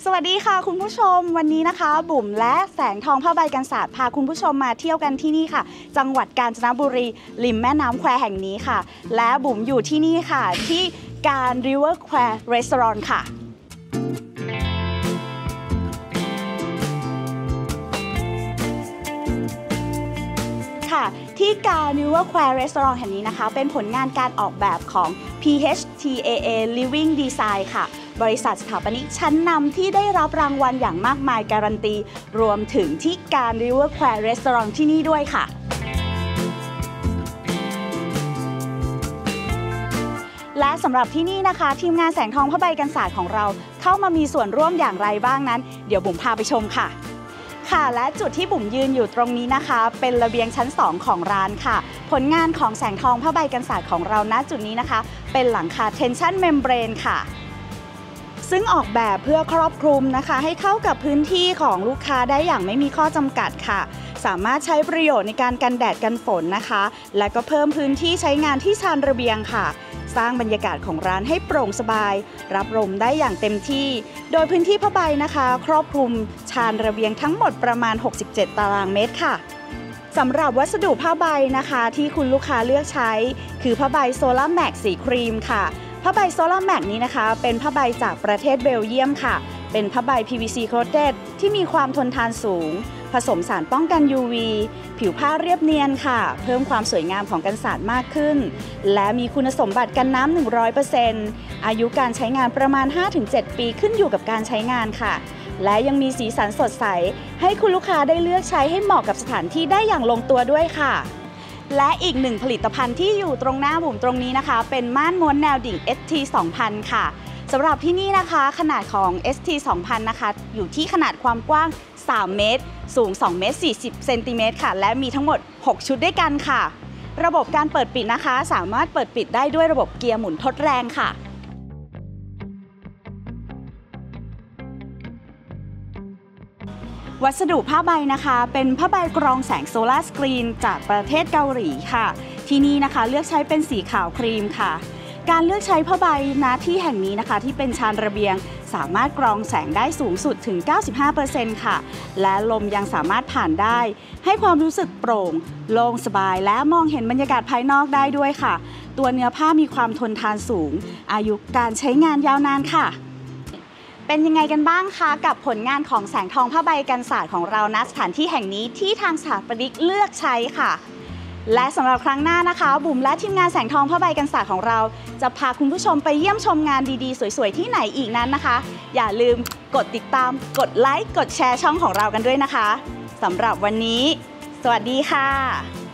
สวัสดีค่ะคุณผู้ชมวันนี้นะคะบุ๋มและแสงทองผ้าใบกันศาสตร์พาคุณผู้ชมมาเที่ยวกันที่นี่ค่ะจังหวัดกาญจนบุรีริมแม่น้ำแควแห่งนี้ค่ะและบุ๋มอยู่ที่นี่ค่ะที่การ River Square Restaurant ค่ะที่การ River Square Restaurant แห่งนี้นะคะเป็นผลงานการออกแบบของ PHTAA Living Design ค่ะบริษัทสถาปนิกชั้นนำที่ได้รับรางวัลอย่างมากมายการันตีรวมถึงที่การ River Square Restaurant ที่นี่ด้วยค่ะและสำหรับที่นี่นะคะทีมงานแสงทองผ้าใบกันศาสตร์ของเราเข้ามามีส่วนร่วมอย่างไรบ้างนั้นเดี๋ยวบุ๋มพาไปชมค่ะและจุดที่บุ๋มยืนอยู่ตรงนี้นะคะเป็นระเบียงชั้น2ของร้านค่ะผลงานของแสงทองผ้าใบกันศาสตร์ของเราณจุดนี้นะคะเป็นหลังคา Tension Membrane ค่ะซึ่งออกแบบเพื่อครอบคลุมนะคะให้เข้ากับพื้นที่ของลูกค้าได้อย่างไม่มีข้อจำกัดค่ะสามารถใช้ประโยชน์ในการกันแดดกันฝนนะคะและก็เพิ่มพื้นที่ใช้งานที่ชานระเบียงค่ะสร้างบรรยากาศของร้านให้โปร่งสบายรับลมได้อย่างเต็มที่โดยพื้นที่ผ้าใบนะคะครอบคลุมชานระเบียงทั้งหมดประมาณ67ตารางเมตรค่ะสำหรับวัสดุผ้าใบนะคะที่คุณลูกค้าเลือกใช้คือผ้าใบโซล่าแม็กสีครีมค่ะผ้าใบโซล่าแม็กนี้นะคะเป็นผ้าใบจากประเทศเบลเยียมค่ะเป็นผ้าใบ PVC coated ที่มีความทนทานสูงผสมสารป้องกัน UV ผิวผ้าเรียบเนียนค่ะเพิ่มความสวยงามของกันศาสตร์มากขึ้นและมีคุณสมบัติกันน้ำ 100% อายุการใช้งานประมาณ 5-7 ปีขึ้นอยู่กับการใช้งานค่ะและยังมีสีสันสดใสให้คุณลูกค้าได้เลือกใช้ให้เหมาะกับสถานที่ได้อย่างลงตัวด้วยค่ะและอีกหนึ่งผลิตภัณฑ์ที่อยู่ตรงหน้าบุ๋มตรงนี้นะคะเป็นม่านม้วนแนวดิ่ง ST 2000 ค่ะสำหรับที่นี่นะคะขนาดของ ST 2000 นะคะอยู่ที่ขนาดความกว้าง3 เมตรสูง2 เมตร 40 เซนติเมตรค่ะและมีทั้งหมด6ชุดด้วยกันค่ะระบบการเปิดปิดนะคะสามารถเปิดปิดได้ด้วยระบบเกียร์หมุนทดแรงค่ะวัสดุผ้าใบนะคะเป็นผ้าใบกรองแสงโซลาร์สกรีนจากประเทศเกาหลีค่ะที่นี่นะคะเลือกใช้เป็นสีขาวครีมค่ะการเลือกใช้ผ้าใบณที่แห่งนี้นะคะที่เป็นชานระเบียงสามารถกรองแสงได้สูงสุดถึง 95% ค่ะและลมยังสามารถผ่านได้ให้ความรู้สึกโปร่งโล่งสบายและมองเห็นบรรยากาศภายนอกได้ด้วยค่ะตัวเนื้อผ้ามีความทนทานสูงอายุการใช้งานยาวนานค่ะเป็นยังไงกันบ้างคะกับผลงานของแสงทองผ้าใบกันศาสตร์ของเราณสถานที่แห่งนี้ที่ทางสถาปนิกเลือกใช้ค่ะและสำหรับครั้งหน้านะคะบุ๋มและทีมงานแสงทองผ้าใบกันศาสตร์ของเราจะพาคุณผู้ชมไปเยี่ยมชมงานดีๆสวยๆที่ไหนอีกนั้นนะคะอย่าลืมกดติดตามกดไลค์กดแชร์ช่องของเรากันด้วยนะคะสำหรับวันนี้สวัสดีค่ะ